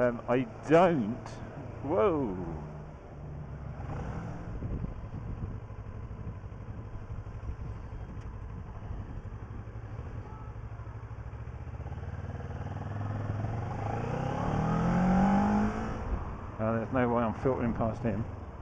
I don't. Whoa. Oh, there's no way I'm filtering past him.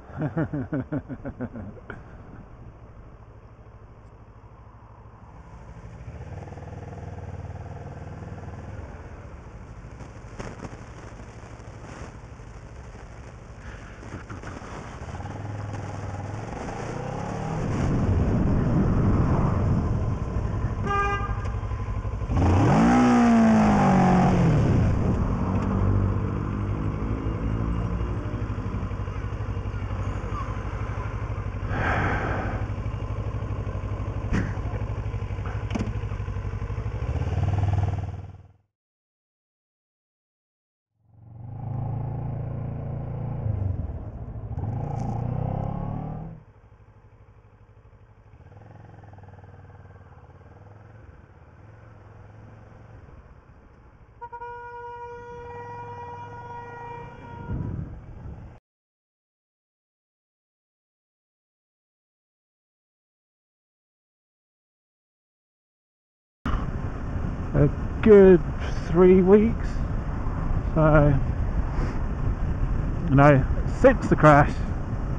A good 3 weeks, so since the crash